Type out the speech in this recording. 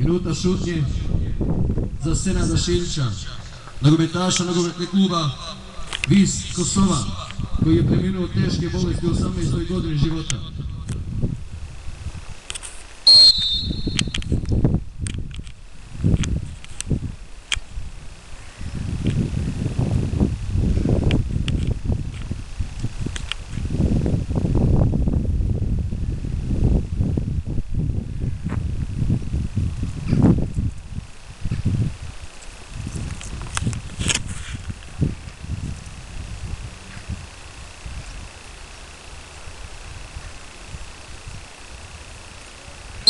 Minuta šutnje za Senada Šiljića, nogometaša nogometnog kluba Vis Kosova, koji je preminuo od teške bolesti u 18. godini života.